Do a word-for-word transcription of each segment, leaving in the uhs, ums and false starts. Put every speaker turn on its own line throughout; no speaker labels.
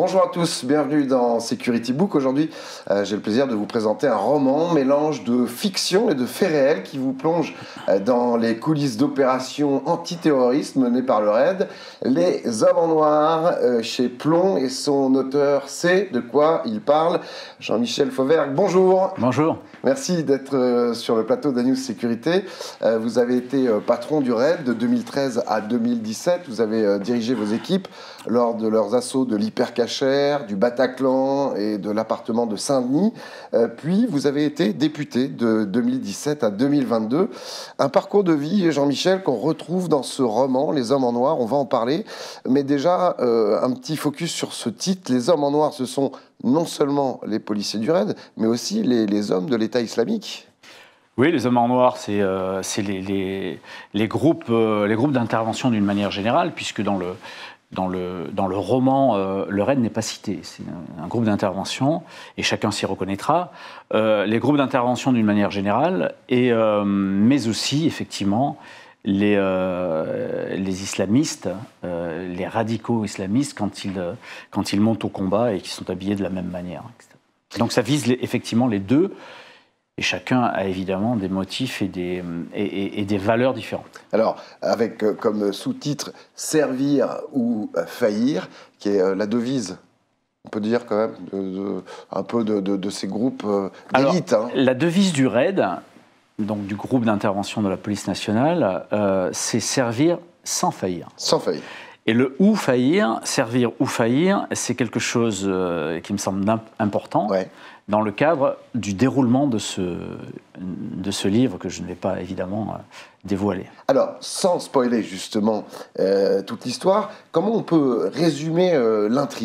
Bonjour à tous, bienvenue dans Security Book. Aujourd'hui, euh, j'ai le plaisir de vous présenter un roman, mélange de fiction et de faits réels qui vous plonge euh, dans les coulisses d'opérations antiterroristes menées par le RAID. Les Hommes en Noir, euh, chez Plomb, et son auteur sait de quoi il parle. Jean-Michel Fauvergue, bonjour.
Bonjour.
Merci d'être euh, sur le plateau de News Sécurité. Euh, vous avez été euh, patron du RAID de deux mille treize à deux mille dix-sept. Vous avez euh, dirigé vos équipes lors de leurs assauts de l'Hypercacher, du Bataclan et de l'appartement de Saint-Denis. Euh, puis, vous avez été député de deux mille dix-sept à deux mille vingt-deux. Un parcours de vie, Jean-Michel, qu'on retrouve dans ce roman, Les Hommes en Noir. On va en parler. Mais déjà, euh, un petit focus sur ce titre. Les Hommes en Noir, ce sont non seulement les policiers du RAID, mais aussi les, les hommes de l'État islamique.
Oui, les Hommes en Noir, c'est euh, les, les, les groupes, euh, les groupes d'intervention d'une manière générale, puisque dans le, dans le, dans le roman, euh, le RAID n'est pas cité. C'est un, un groupe d'intervention, et chacun s'y reconnaîtra. Euh, les groupes d'intervention d'une manière générale, et, euh, mais aussi, effectivement, les, euh, les islamistes, euh, les radicaux islamistes, quand ils, quand ils montent au combat et qui sont habillés de la même manière. Donc ça vise les, effectivement les deux, et chacun a évidemment des motifs et des, et, et, et des valeurs différentes.
Alors, avec euh, comme sous-titre « Servir ou euh, faillir », qui est euh, la devise, on peut dire quand même, de, de, un peu de, de, de ces groupes euh, d'élite. Hein.
La devise du RAID, donc du groupe d'intervention de la police nationale, euh, c'est servir sans faillir.
Sans faillir.
Et le ou faillir, servir ou faillir, c'est quelque chose euh, qui me semble important ouais. dans le cadre du déroulement de ce, de ce livre que je ne vais pas évidemment euh, dévoiler.
Alors, sans spoiler justement euh, toute l'histoire, comment on peut résumer euh, l'intrigue ?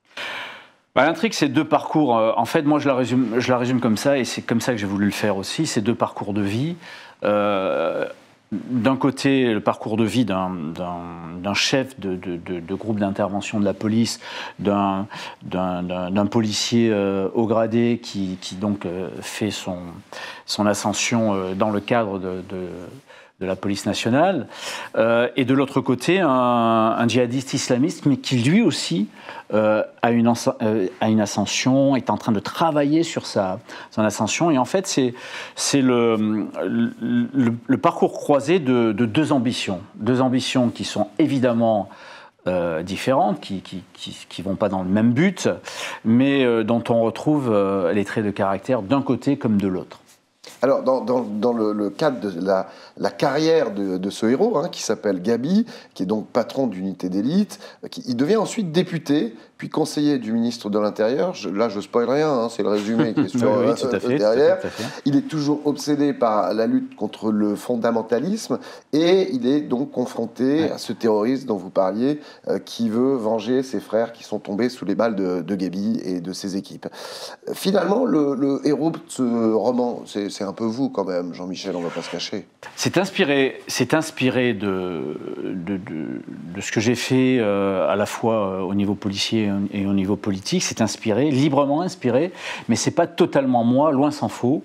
Bah, l'intrigue, c'est deux parcours. En fait, moi, je la résume, je la résume comme ça, et c'est comme ça que j'ai voulu le faire aussi. C'est deux parcours de vie. Euh, d'un côté, le parcours de vie d'un, d'un, d'un chef de, de, de, de groupe d'intervention de la police, d'un, d'un, d'un, d'un policier euh, haut gradé qui, qui donc euh, fait son, son ascension euh, dans le cadre de... de de la police nationale, euh, et de l'autre côté, un, un djihadiste islamiste, mais qui lui aussi euh, a, une euh, a une ascension, est en train de travailler sur sa, son ascension, et en fait, c'est, c'est le, le, le parcours croisé de, de deux ambitions, deux ambitions qui sont évidemment Euh, différentes, qui qui, qui qui vont pas dans le même but, mais euh, dont on retrouve euh, les traits de caractère d'un côté comme de l'autre.
Alors, dans, dans, dans le, le cadre de la, la carrière de, de ce héros, hein, qui s'appelle Gabi, qui est donc patron d'unité d'élite, qui, il devient ensuite député, puis conseiller du ministre de l'Intérieur. Je, là, je spoil rien, hein, c'est le résumé qui est sur,
oui, oui,
euh,
tout à fait,
derrière.
tout à fait, tout à fait.
Il est toujours obsédé par la lutte contre le fondamentalisme, et il est donc confronté ouais. à ce terroriste dont vous parliez, euh, qui veut venger ses frères qui sont tombés sous les balles de, de Gabi et de ses équipes. Finalement, le, le héros de ce roman, c'est, c'est un peu vous quand même, Jean-Michel, on ne va pas se cacher.
C'est inspiré, c'est inspiré de, de, de, de ce que j'ai fait euh, à la fois au niveau policier et au niveau politique. C'est inspiré, librement inspiré, mais c'est pas totalement moi, loin s'en faut.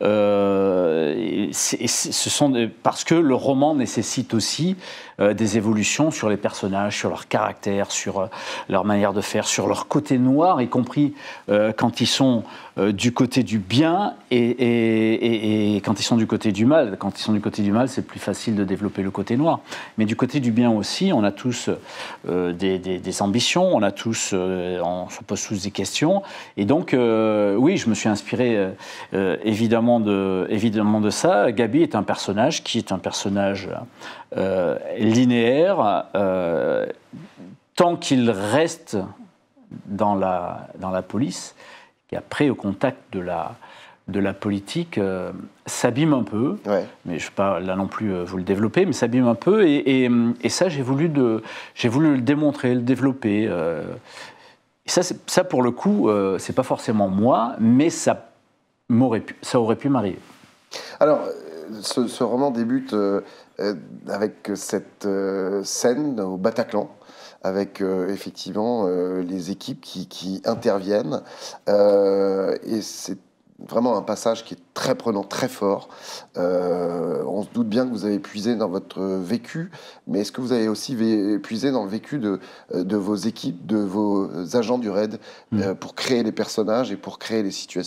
Euh, c'est, c'est, ce sont des, parce que le roman nécessite aussi euh, des évolutions sur les personnages, sur leur caractère, sur euh, leur manière de faire, sur leur côté noir, y compris euh, quand ils sont euh, du côté du bien et, et, et, et quand ils sont du côté du mal. Quand ils sont du côté du mal, c'est plus facile de développer le côté noir. Mais du côté du bien aussi, on a tous euh, des, des, des ambitions, on a tous, euh, on se pose tous des questions. Et donc, euh, oui, je me suis inspiré euh, évidemment, de, évidemment de ça. Gabi est un personnage qui est un personnage euh, linéaire, euh, tant qu'il reste dans la, dans la police, et après, au contact de la... de la politique euh, s'abîme un peu, ouais. mais je ne vais pas là non plus euh, vous le développer, mais s'abîme un peu, et, et, et ça, j'ai voulu, de, j'ai voulu le démontrer, le développer. Euh, et ça, ça, pour le coup, euh, ce n'est pas forcément moi, mais ça, m'aurait pu, ça aurait pu m'arriver.
Alors, ce, ce roman débute euh, avec cette euh, scène au Bataclan, avec euh, effectivement euh, les équipes qui, qui interviennent, euh, et c'est vraiment un passage qui est très prenant, très fort. Euh, on se doute bien que vous avez puisé dans votre vécu, mais est-ce que vous avez aussi puisé dans le vécu de, de vos équipes, de vos agents du RAID, mmh. euh, pour créer les personnages et pour créer les situations ?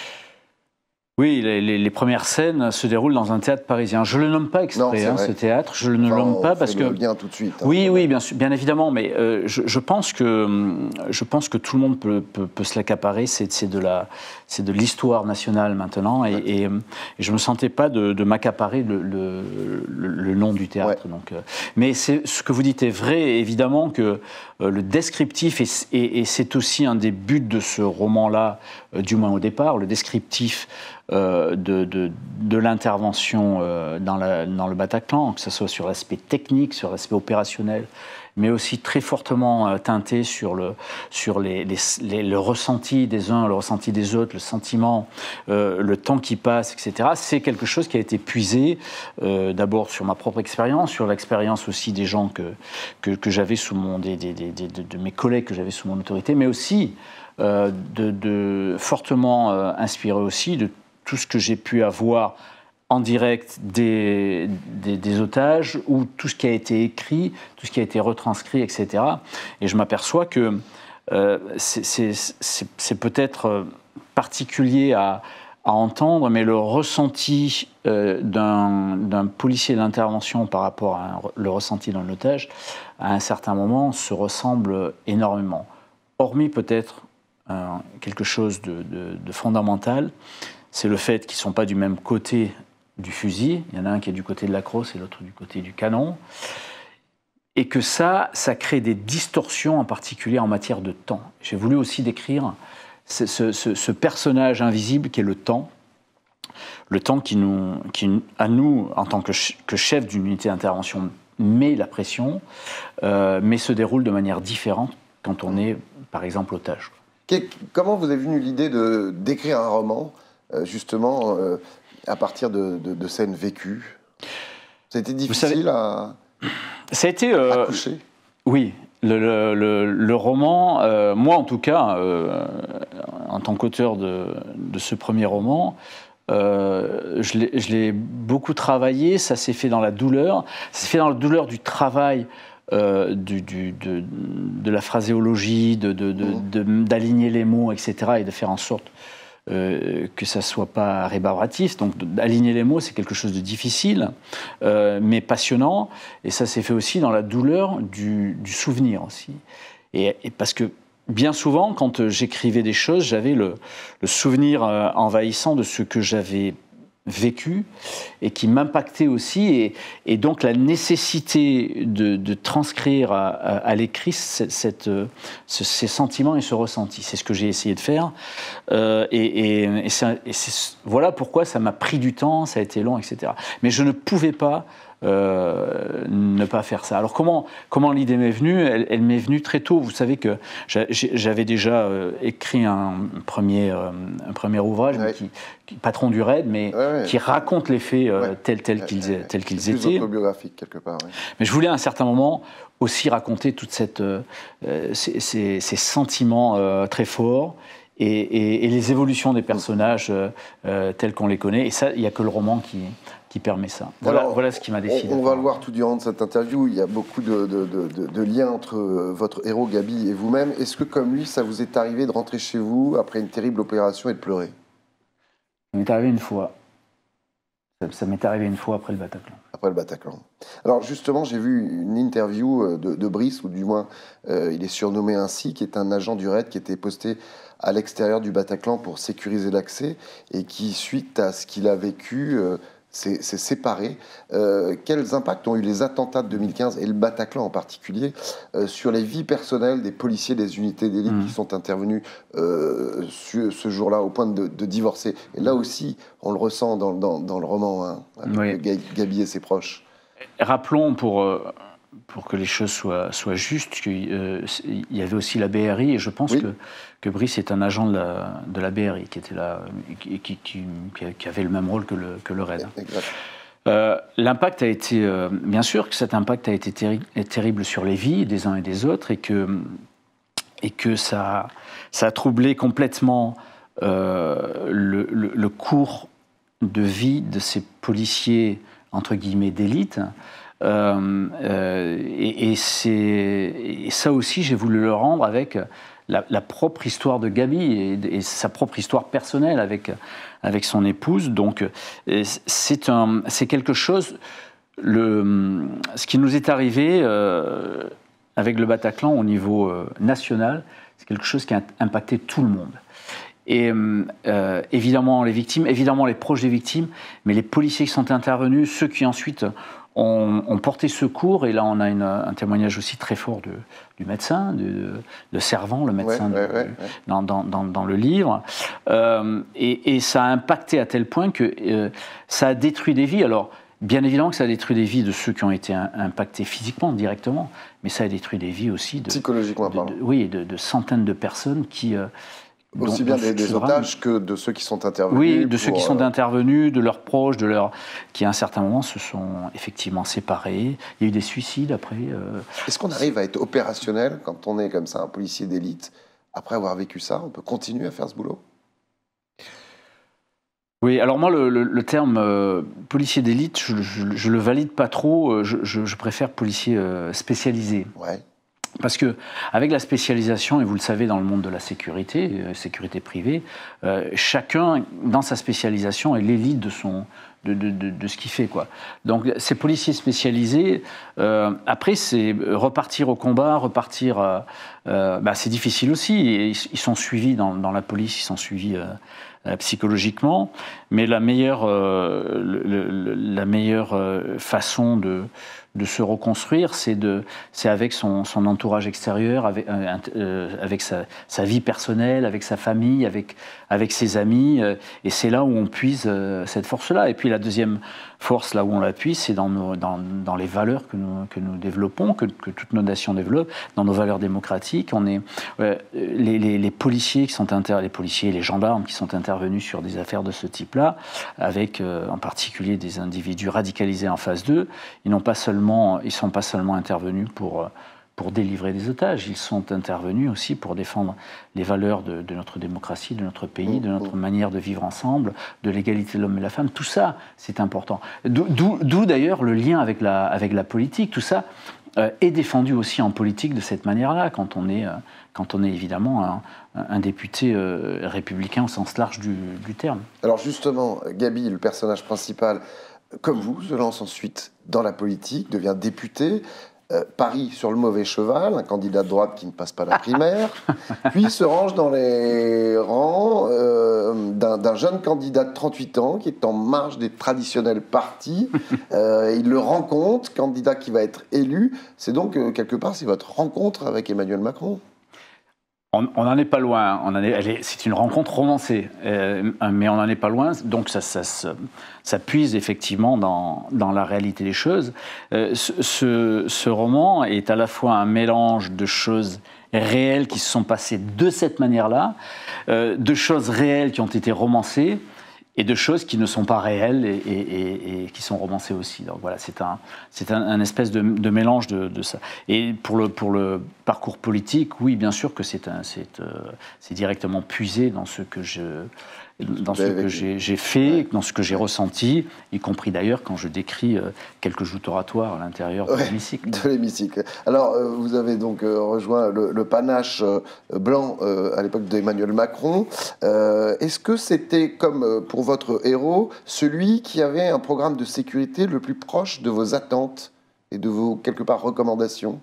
Oui, les, les, les premières scènes se déroulent dans un théâtre parisien. Je ne le nomme pas exprès, non, hein, ce théâtre. Je ne le nomme pas parce que...
le lien tout de suite. Hein,
oui, oui, bien, bien évidemment, mais euh, je, je, pense que, je pense que tout le monde peut, peut, peut se l'accaparer. C'est de la, c'est de l'histoire nationale maintenant, et, ouais. et, et je ne me sentais pas de, de m'accaparer le, le, le, le nom du théâtre. Ouais. Donc, euh, mais ce que vous dites est vrai, évidemment, que euh, le descriptif, et, et, et c'est aussi un des buts de ce roman-là, euh, du moins au départ, le descriptif Euh, de, de, de l'intervention euh, dans, dans le Bataclan, que ce soit sur l'aspect technique, sur l'aspect opérationnel, mais aussi très fortement euh, teinté sur, le, sur les, les, les, le ressenti des uns, le ressenti des autres, le sentiment, euh, le temps qui passe, et cetera. C'est quelque chose qui a été puisé euh, d'abord sur ma propre expérience, sur l'expérience aussi des gens que, que, que j'avais sous mon, des, des, des, de, de mes collègues que j'avais sous mon autorité, mais aussi euh, de, de, fortement euh, inspiré aussi de tout ce que j'ai pu avoir en direct des, des, des otages, ou tout ce qui a été écrit, tout ce qui a été retranscrit, et cetera. Et je m'aperçois que euh, c'est peut-être particulier à, à entendre, mais le ressenti euh, d'un policier d'intervention par rapport à un, le ressenti d'un otage, à un certain moment, se ressemble énormément. Hormis peut-être euh, quelque chose de, de, de fondamental, c'est le fait qu'ils ne sont pas du même côté du fusil. Il y en a un qui est du côté de la crosse et l'autre du côté du canon. Et que ça, ça crée des distorsions, en particulier en matière de temps. J'ai voulu aussi décrire ce, ce, ce personnage invisible qui est le temps. Le temps qui, nous, qui à nous, en tant que, que chef d'une unité d'intervention, met la pression, euh, mais se déroule de manière différente quand on est, par exemple, otage.
Comment vous avez venu l'idée de d'écrire un roman justement, euh, à partir de, de, de scènes vécues? Ça a été difficile savez, à,
ça a été, euh,
à coucher?
Oui, le, le, le, le roman, euh, moi en tout cas, euh, en tant qu'auteur de, de ce premier roman, euh, je l'ai beaucoup travaillé, ça s'est fait dans la douleur, ça s'est fait dans la douleur du travail, Euh, du, du, de, de la phraséologie, d'aligner de, de, de, les mots, et cetera, et de faire en sorte Euh, que ça ne soit pas rébarbatif. Donc, aligner les mots, c'est quelque chose de difficile, euh, mais passionnant. Et ça s'est fait aussi dans la douleur du, du souvenir aussi. Et, et parce que bien souvent, quand j'écrivais des choses, j'avais le, le souvenir euh, envahissant de ce que j'avais vécu et qui m'impactait aussi, et, et donc la nécessité de, de transcrire à, à, à l'écrit cette, cette, ce, ces sentiments et ce ressenti. C'est ce que j'ai essayé de faire, euh, et, et, et, ça, et voilà pourquoi ça m'a pris du temps, ça a été long, et cetera. Mais je ne pouvais pas Euh, ne pas faire ça. Alors comment, comment l'idée m'est venue? Elle, elle m'est venue très tôt. Vous savez que j'avais déjà euh, écrit un premier, euh, un premier ouvrage, ouais. qui, qui, Patron du RAID, mais ouais, ouais. qui raconte les faits euh, ouais. tels, tels qu'ils ouais, ouais. tels qu'ils étaient.
Plus autobiographique quelque part. Ouais.
Mais je voulais à un certain moment aussi raconter toute cette, euh, ces, ces, ces sentiments euh, très forts. Et, et, et les évolutions des personnages euh, euh, tels qu'on les connaît. Et ça, il n'y a que le roman qui, qui permet ça. Voilà, Alors, voilà ce qui m'a décidé.
On, on va le voir tout durant cette interview. Il y a beaucoup de, de, de, de liens entre votre héros Gabi et vous-même. Est-ce que, comme lui, ça vous est arrivé de rentrer chez vous après une terrible opération et de pleurer?
Ça m'est arrivé une fois. Ça, ça m'est arrivé une fois après le Bataclan.
Après le Bataclan. Alors justement, j'ai vu une interview de, de Brice, ou du moins euh, il est surnommé ainsi, qui est un agent du RAID qui était posté à l'extérieur du Bataclan pour sécuriser l'accès, et qui, suite à ce qu'il a vécu, euh, s'est séparé. Euh, quels impacts ont eu les attentats de deux mille quinze, et le Bataclan en particulier, euh, sur les vies personnelles des policiers des unités d'élite mmh. qui sont intervenus euh, ce jour-là, au point de, de divorcer? Et là aussi, on le ressent dans, dans, dans le roman, hein, avec oui. Gabi et ses proches.
Rappelons, pour, pour que les choses soient, soient justes, qu'il euh, y avait aussi la B R I, et je pense oui. que, que Brice est un agent de la, de la B R I, qui, était là, qui, qui, qui, qui avait le même rôle que le, que le RAID.
Exact.
Euh, L'impact a été, euh, bien sûr que cet impact a été terri terrible sur les vies des uns et des autres, et que, et que ça, ça a troublé complètement euh, le, le, le cours de vie de ces policiers, entre guillemets, d'élite. Euh, euh, et, et, et ça aussi, j'ai voulu le rendre avec la, la propre histoire de Gaby et, et sa propre histoire personnelle avec, avec son épouse. Donc, c'est, un, c'est quelque chose... Le, ce qui nous est arrivé euh, avec le Bataclan au niveau euh, national, c'est quelque chose qui a impacté tout le monde. Et euh, évidemment les victimes, évidemment les proches des victimes, mais les policiers qui sont intervenus, ceux qui ensuite ont, ont porté secours, et là on a une, un témoignage aussi très fort de, du médecin, de, de Servan, le médecin
ouais,
de,
ouais, ouais.
Dans, dans, dans, dans le livre, euh, et, et ça a impacté à tel point que euh, ça a détruit des vies. Alors, bien évidemment que ça a détruit des vies de ceux qui ont été impactés physiquement, directement, mais ça a détruit des vies aussi de,
psychologiquement,
de,
pardon.
De, oui, de, de centaines de personnes qui... Euh,
aussi
dont,
bien des, des otages que de ceux qui sont intervenus.
Oui, de
pour,
ceux qui sont intervenus, de leurs proches, de leurs, qui à un certain moment se sont effectivement séparés. Il y a eu des suicides après. Euh...
Est-ce qu'on arrive à être opérationnel quand on est comme ça, un policier d'élite, après avoir vécu ça? On peut continuer à faire ce boulot?
Oui, alors moi, le, le, le terme euh, policier d'élite, je ne le valide pas trop. Je, je, je préfère policier euh, spécialisé.
Ouais.
Parce que avec la spécialisation, et vous le savez dans le monde de la sécurité, euh, sécurité privée, euh, chacun dans sa spécialisation est l'élite de son de, de, de, de ce qu'il fait, quoi. Donc ces policiers spécialisés, euh, après c'est repartir au combat, repartir, euh, euh, bah, c'est difficile aussi. Et ils, ils sont suivis dans, dans la police, ils sont suivis euh, euh, psychologiquement, mais la meilleure euh, le, le, la meilleure euh, façon de de se reconstruire, c'est, de, c'est avec son, son entourage extérieur, avec, euh, avec sa, sa vie personnelle, avec sa famille, avec, avec ses amis, euh, et c'est là où on puise euh, cette force-là. Et puis la deuxième force, là où on la puise, c'est dans, nos, dans, dans les valeurs que nous, que nous développons, que, que toutes nos nations développent, dans nos valeurs démocratiques. On est, euh, les, les, les policiers qui sont inter, les policiers, les gendarmes qui sont intervenus sur des affaires de ce type-là, avec euh, en particulier des individus radicalisés en phase deux, ils n'ont pas seulement ils ne sont pas seulement intervenus pour, pour délivrer des otages, ils sont intervenus aussi pour défendre les valeurs de, de notre démocratie, de notre pays, de notre manière de vivre ensemble, de l'égalité de l'homme et de la femme. Tout ça, c'est important. D'où, d'où d'ailleurs le lien avec la, avec la politique. Tout ça euh, est défendu aussi en politique de cette manière-là, quand on est, euh, quand on est évidemment un, un député euh, républicain au sens large du, du terme.
Alors justement, Gaby, le personnage principal, comme vous, se lance ensuite dans la politique, devient député, euh, parie sur le mauvais cheval, un candidat de droite qui ne passe pas la primaire, puis se range dans les rangs euh, d'un, d'un jeune candidat de trente-huit ans qui est en marge des traditionnels partis. Euh, il le rencontre, candidat qui va être élu. C'est donc, euh, quelque part, c'est votre rencontre avec Emmanuel Macron.
On n'en est pas loin, on en est, elle est, c'est une rencontre romancée, euh, mais on n'en est pas loin, donc ça, ça, ça, ça puise effectivement dans, dans la réalité des choses. Euh, ce, ce roman est à la fois un mélange de choses réelles qui se sont passées de cette manière-là, euh, de choses réelles qui ont été romancées, et de choses qui ne sont pas réelles et, et, et, et qui sont romancées aussi. Donc voilà, c'est un, c'est un, un espèce de, de mélange de, de ça. Et pour le, pour le parcours politique, oui, bien sûr que c'est, un, c'est, euh, c'est directement puisé dans ce que je... dans ce que j'ai, j'ai fait, dans ce que j'ai ressenti, y compris d'ailleurs quand je décris euh, quelques joutes oratoires à l'intérieur de
ouais,
l'hémicycle.
De l'hémicycle. Alors, euh, vous avez donc euh, rejoint le, le panache euh, blanc euh, à l'époque d'Emmanuel Macron. Euh, est-ce que c'était, comme euh, pour votre héros, celui qui avait un programme de sécurité le plus proche de vos attentes et de vos, quelque part, recommandations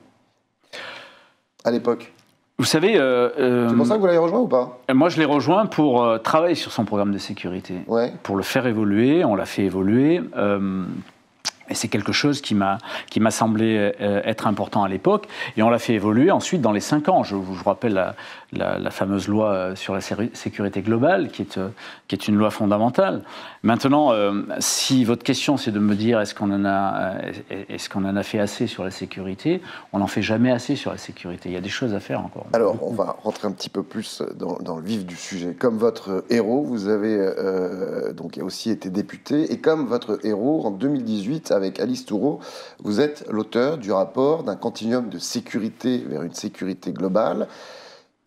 à l'époque ?
Vous savez... Euh, euh,
c'est pour ça que vous l'avez rejoint ou pas ?
Moi, je l'ai rejoint pour euh, travailler sur son programme de sécurité,
ouais.
pour le faire évoluer. On l'a fait évoluer. Euh, et c'est quelque chose qui m'a, qui m'a semblé euh, être important à l'époque. Et on l'a fait évoluer ensuite dans les cinq ans. Je, je vous rappelle la, la, la fameuse loi sur la sécurité globale, qui est, euh, qui est une loi fondamentale. Maintenant, euh, si votre question, c'est de me dire est-ce qu'on en a, est-ce qu'on en a fait assez sur la sécurité, on n'en fait jamais assez sur la sécurité. Il y a des choses à faire encore.
Alors, on va rentrer un petit peu plus dans, dans le vif du sujet. Comme votre héros, vous avez euh, donc aussi été député. Et comme votre héros, en deux mille dix-huit, avec Alice Toureau, vous êtes l'auteur du rapport d'un continuum de sécurité vers une sécurité globale.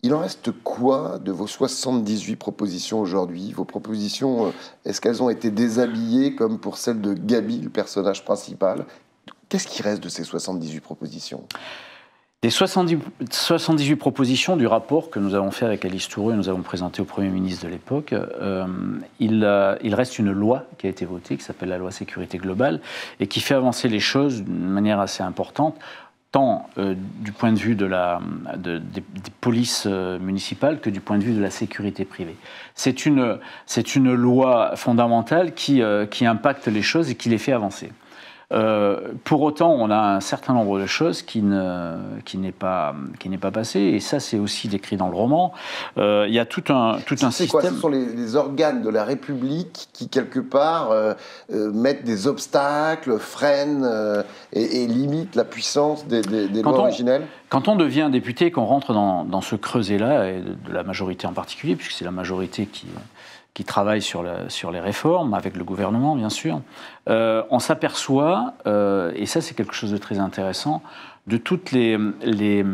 Il en reste quoi de vos soixante-dix-huit propositions aujourd'hui? Vos propositions, est-ce qu'elles ont été déshabillées comme pour celle de Gabi, le personnage principal? Qu'est-ce qui reste de ces soixante-dix-huit propositions?
Des soixante-dix, soixante-dix-huit propositions du rapport que nous avons fait avec Alice Toureux et nous avons présenté au Premier ministre de l'époque, euh, il, euh, il reste une loi qui a été votée, qui s'appelle la loi sécurité globale, et qui fait avancer les choses d'une manière assez importante, tant euh, du point de vue de la, de, des, des polices euh, municipales que du point de vue de la sécurité privée. C'est une, c'est une loi fondamentale qui, euh, qui impacte les choses et qui les fait avancer. Euh, pour autant, on a un certain nombre de choses qui ne, qui n'est pas, qui n'est pas passé, et ça, c'est aussi décrit dans le roman. Euh, il y a tout un, tout un
c'est
système.
Quoi, ce sont les, les organes de la République qui, quelque part, euh, euh, mettent des obstacles, freinent euh, et, et limitent la puissance des, des, des lois
on,
originelles?
Quand on devient député, qu'on rentre dans, dans ce creuset-là, et de, de la majorité en particulier, puisque c'est la majorité qui... qui travaille sur, la, sur les réformes, avec le gouvernement, bien sûr, euh, on s'aperçoit, euh, et ça c'est quelque chose de très intéressant, de toutes les, les,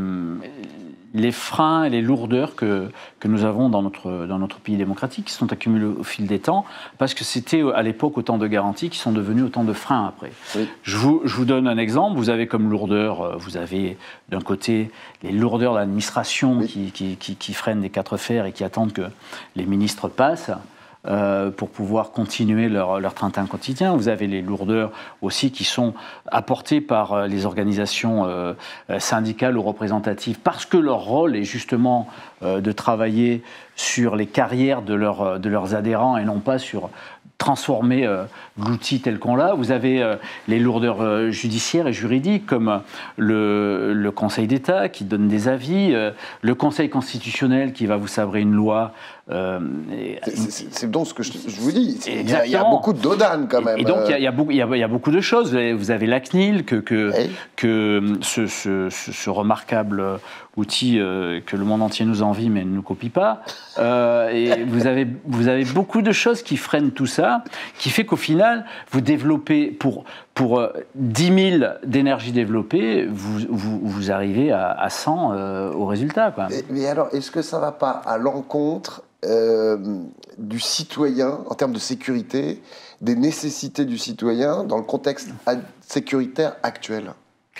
les freins et les lourdeurs que, que nous avons dans notre, dans notre pays démocratique, qui sont accumulés au fil des temps, parce que c'était à l'époque autant de garanties qui sont devenues autant de freins après. Oui. Je, vous, je vous donne un exemple, vous avez comme lourdeur, vous avez d'un côté les lourdeurs de l'administration oui. qui, qui, qui, qui freinent des quatre fers et qui attendent que les ministres passent. Euh, pour pouvoir continuer leur, leur train-train quotidien. Vous avez les lourdeurs aussi qui sont apportées par euh, les organisations euh, syndicales ou représentatives parce que leur rôle est justement euh, de travailler sur les carrières de, leur, de leurs adhérents et non pas sur transformer euh, l'outil tel qu'on l'a. Vous avez euh, les lourdeurs euh, judiciaires et juridiques comme le, le Conseil d'État qui donne des avis, euh, le Conseil constitutionnel qui va vous sabrer une loi. Euh,
c'est donc ce que je, je vous dis. Il y, a, il y a beaucoup de dodanes quand même.
Et, et donc il y, a, il, y a beaucoup, il, y a, il y a beaucoup de choses. Vous avez la C N I L, que, que, oui. que ce, ce, ce, ce remarquable outil euh, que le monde entier nous envie mais ne nous copie pas. Euh, et vous avez, vous avez beaucoup de choses qui freinent tout ça, qui fait qu'au final, vous développez, pour, pour dix mille d'énergie développée, vous, vous, vous arrivez à, à cent euh, au résultat. Quoi.
Mais, mais alors, est-ce que ça ne va pas à l'encontre euh, du citoyen, en termes de sécurité, des nécessités du citoyen dans le contexte sécuritaire actuel ?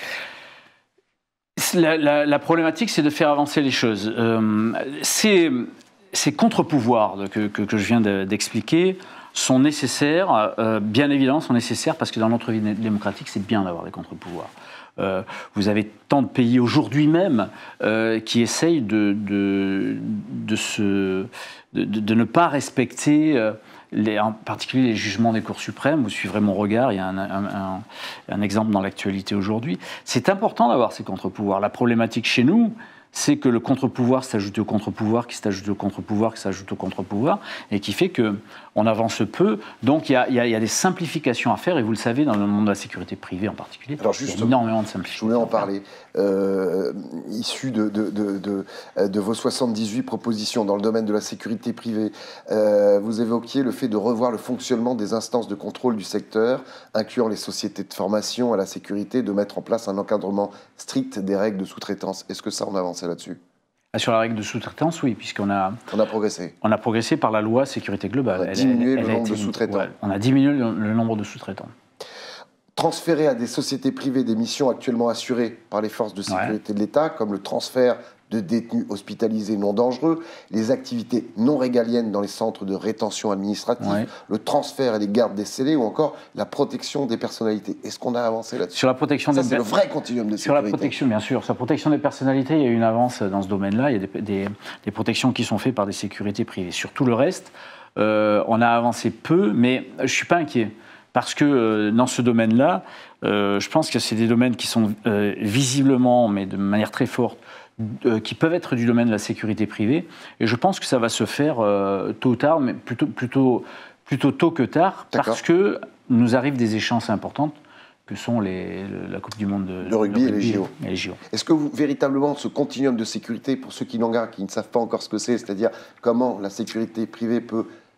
La, la, la problématique, c'est de faire avancer les choses. Euh, ces, ces contre-pouvoirs que, que, que je viens de, d'expliquer sont nécessaires, euh, bien évidemment sont nécessaires parce que dans notre vie démocratique, c'est bien d'avoir des contre-pouvoirs. Euh, vous avez tant de pays aujourd'hui même euh, qui essayent de, de, de, se, de, de, de ne pas respecter... Euh, Les, en particulier les jugements des cours suprêmes. Vous suivrez mon regard, il y a un, un, un, un exemple dans l'actualité aujourd'hui. C'est important d'avoir ces contre-pouvoirs. La problématique chez nous, c'est que le contre-pouvoir s'ajoute au contre-pouvoir, qui s'ajoute au contre-pouvoir, qui s'ajoute au contre-pouvoir, et qui fait qu'on avance peu. Donc il y, a, il, y a, il y a des simplifications à faire, et vous le savez, dans le monde de la sécurité privée en particulier,
alors juste,
il y a énormément de simplifications.
Je voulais en parler. Euh, issu de, de, de, de, de vos soixante-dix-huit propositions dans le domaine de la sécurité privée, euh, vous évoquiez le fait de revoir le fonctionnement des instances de contrôle du secteur, incluant les sociétés de formation à la sécurité, de mettre en place un encadrement strict des règles de sous-traitance. Est-ce que ça, on avance là-dessus?
Sur la règle de sous-traitance, oui, puisqu'on a...
On a progressé.
On a progressé par la loi sécurité globale.
On a diminué elle, elle, le nombre de sous-traitants.
Ouais, on a diminué le, le nombre de sous-traitants.
Transférer à des sociétés privées des missions actuellement assurées par les forces de sécurité ouais. de l'État, comme le transfert de détenus hospitalisés non dangereux, les activités non régaliennes dans les centres de rétention administrative, ouais. le transfert et les gardes des scellés, ou encore la protection des personnalités. Est-ce qu'on a avancé là-dessus?
Sur la protection
Ça,
des
c'est le vrai continuum de sécurité.
Sur la protection, bien sûr. Sur la protection des personnalités, il y a eu une avance dans ce domaine-là. Il y a des, des, des protections qui sont faites par des sécurités privées. Sur tout le reste, euh, on a avancé peu, mais je ne suis pas inquiet. Parce que euh, dans ce domaine-là, euh, je pense que c'est des domaines qui sont euh, visiblement, mais de manière très forte, euh, qui peuvent être du domaine de la sécurité privée. Et je pense que ça va se faire euh, tôt ou tard, mais plutôt, plutôt, plutôt tôt que tard, parce que nous arrivent des échéances importantes, que sont les, la Coupe du Monde de,
le rugby,
de
rugby et les J O.
Et les J O.
Est-ce que vous, véritablement, ce continuum de sécurité, pour ceux qui n'ont qui ne savent pas encore ce que c'est, c'est-à-dire comment la sécurité privée peut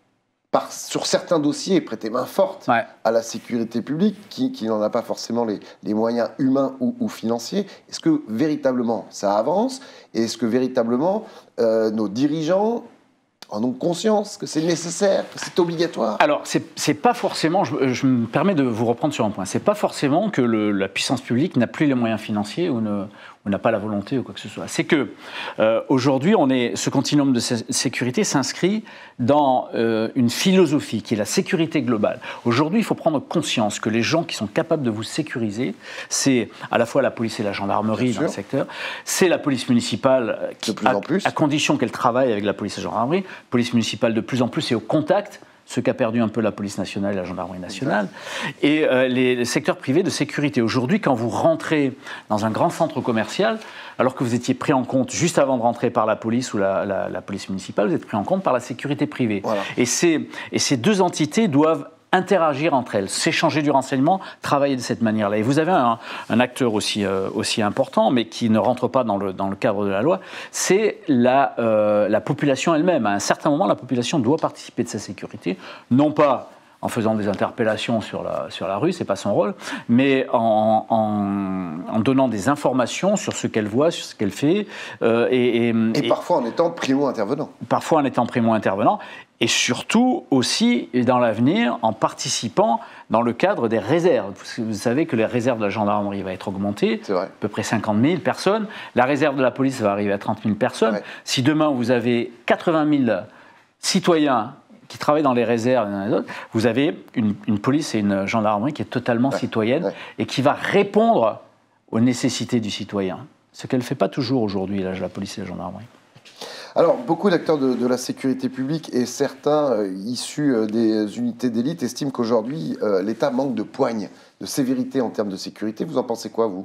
par, sur certains dossiers, prêter main forte ouais. à la sécurité publique, qui, qui n'en a pas forcément les, les moyens humains ou, ou financiers. Est-ce que véritablement ça avance? Et est-ce que véritablement euh, nos dirigeants en ont conscience que c'est nécessaire, que c'est obligatoire?
Alors, c'est pas forcément, je, je me permets de vous reprendre sur un point, c'est pas forcément que le, la puissance publique n'a plus les moyens financiers ou ne... on n'a pas la volonté ou quoi que ce soit. C'est que euh, aujourd'hui, on est, ce continuum de sécurité s'inscrit dans euh, une philosophie qui est la sécurité globale. Aujourd'hui, il faut prendre conscience que les gens qui sont capables de vous sécuriser, c'est à la fois la police et la gendarmerie dans le secteur, c'est la police municipale, qui,
de plus en plus.
À, à condition qu'elle travaille avec la police et la gendarmerie, police municipale de plus en plus et au contact, ce qu'a perdu un peu la police nationale et la gendarmerie nationale, et euh, les, les secteurs privés de sécurité. Aujourd'hui, quand vous rentrez dans un grand centre commercial, alors que vous étiez pris en compte juste avant de rentrer par la police ou la, la, la police municipale, vous êtes pris en compte par la sécurité privée. Voilà. Et, ces, et ces deux entités doivent interagir entre elles, s'échanger du renseignement, travailler de cette manière-là. Et vous avez un, un acteur aussi, euh, aussi important, mais qui ne rentre pas dans le, dans le cadre de la loi, c'est la, euh, la population elle-même. À un certain moment, la population doit participer de sa sécurité, non pas en faisant des interpellations sur la, sur la rue, c'est pas son rôle, mais en, en, en donnant des informations sur ce qu'elle voit, sur ce qu'elle fait. Euh, et, et,
et parfois en étant primo-intervenant.
Parfois en étant primo-intervenant. Et surtout aussi, dans l'avenir, en participant dans le cadre des réserves. Vous savez que les réserves de la gendarmerie vont être augmentées, à peu près cinquante mille personnes. La réserve de la police va arriver à trente mille personnes. Ouais. Si demain vous avez quatre-vingt mille citoyens qui travaillent dans les réserves, vous avez une, une police et une gendarmerie qui est totalement ouais. citoyenne ouais. et qui va répondre aux nécessités du citoyen. Ce qu'elle ne fait pas toujours aujourd'hui, la police et la gendarmerie.
Alors, beaucoup d'acteurs de, de la sécurité publique et certains euh, issus euh, des unités d'élite estiment qu'aujourd'hui, euh, l'État manque de poigne, de sévérité en termes de sécurité. Vous en pensez quoi, vous?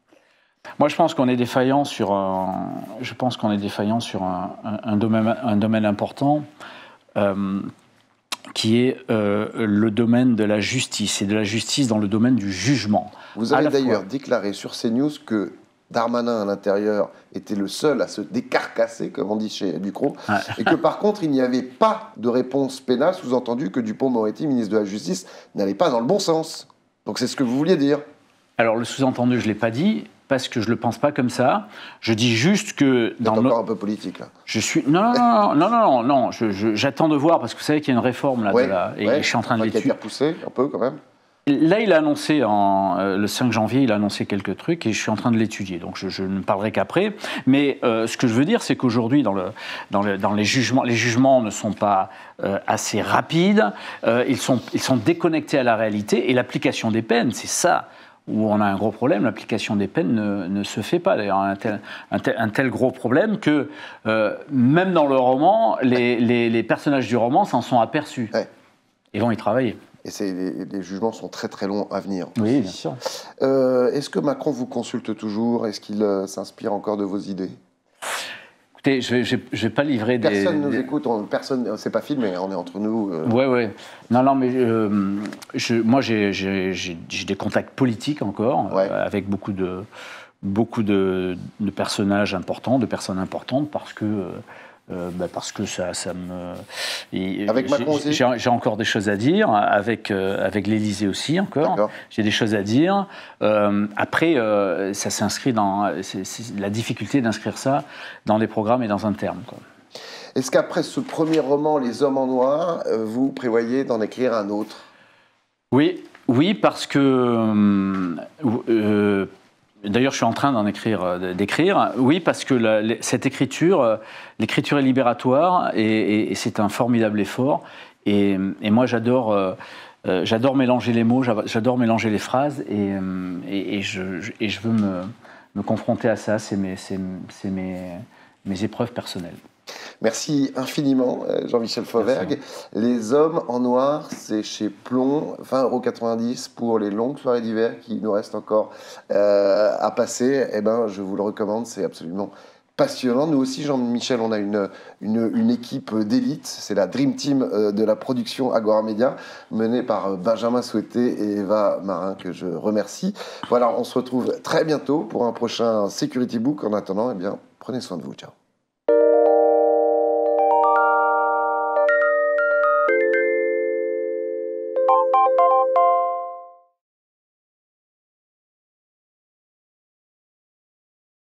Moi, je pense qu'on est défaillant sur un, je pense qu'on est défaillant sur un, un, un, domaine, un domaine important euh, qui est euh, le domaine de la justice, et de la justice dans le domaine du jugement.
Vous avez d'ailleurs déclaré sur CNews que Darmanin, à l'intérieur, était le seul à se décarcasser, comme on dit chez Ducrot, ouais. et que par contre, il n'y avait pas de réponse pénale, sous-entendu que Dupond-Moretti, ministre de la Justice, n'allait pas dans le bon sens. Donc c'est ce que vous vouliez dire.
Alors le sous-entendu, je ne l'ai pas dit, parce que je ne le pense pas comme ça. Je dis juste que...
Vous êtes encore no... un peu politique, là.
Je suis... Non, non, non, non, non, non, je, je, j'attends de voir, parce que vous savez qu'il y a une réforme, là,
ouais,
de la... et
ouais,
je suis en train de l'étudier.
Qui a été repoussée, un peu, quand même.
Là, il a annoncé, en, euh, le cinq janvier, il a annoncé quelques trucs et je suis en train de l'étudier, donc je, je ne parlerai qu'après. Mais euh, ce que je veux dire, c'est qu'aujourd'hui, dans, le, dans, le, dans les jugements, les jugements ne sont pas euh, assez rapides, euh, ils, sont, ils sont déconnectés à la réalité, et l'application des peines, c'est ça où on a un gros problème, l'application des peines ne, ne se fait pas. D'ailleurs, un tel, un, tel, un tel gros problème que euh, même dans le roman, les, les, les personnages du roman s'en sont aperçus ouais. et vont y travailler.
Et les, les jugements sont très très longs à venir.
Oui, bien sûr.
Euh, est-ce que Macron vous consulte toujours? Est-ce qu'il euh, s'inspire encore de vos idées?
Écoutez, je ne vais, vais pas livrer
personne
des...
Personne nous
des...
écoute, on, personne, c'est pas filmé, on est entre nous. Euh...
Ouais, ouais. Non, non, mais euh, je, moi j'ai, j'ai, j'ai, j'ai des contacts politiques encore, ouais. euh, avec beaucoup de, beaucoup de, de personnages importants, de personnes importantes, parce que... Euh, Euh, bah parce que ça, ça me... Et
avec Macron aussi
j'ai, j'ai encore des choses à dire, avec, euh, avec l'Élysée aussi encore. D'accord. J'ai des choses à dire. Euh, après, euh, ça s'inscrit dans... C'est, c'est la difficulté d'inscrire ça dans des programmes et dans un terme, quoi.
Est-ce qu'après ce premier roman, Les Hommes en Noir, vous prévoyez d'en écrire un autre?
Oui, oui, parce que... Euh, D'ailleurs, je suis en train d'en écrire, d'écrire. Oui, parce que la, cette écriture, l'écriture est libératoire et, et, et c'est un formidable effort. Et, et moi, j'adore, euh, j'adore mélanger les mots, j'adore mélanger les phrases et, et, et, je, et je veux me, me confronter à ça. C'est mes, c'est, c'est mes, mes épreuves personnelles.
Merci infiniment, Jean-Michel Fauvergue. Les Hommes en Noir, c'est chez Plomb, vingt euros quatre-vingt-dix pour les longues soirées d'hiver qui nous restent encore euh, à passer. Eh ben, je vous le recommande, c'est absolument passionnant. Nous aussi, Jean-Michel, on a une, une, une équipe d'élite. C'est la Dream Team de la production Agora Média, menée par Benjamin Souhaité et Eva Marin, que je remercie. Voilà, on se retrouve très bientôt pour un prochain Security Book. En attendant, eh bien, prenez soin de vous. Ciao.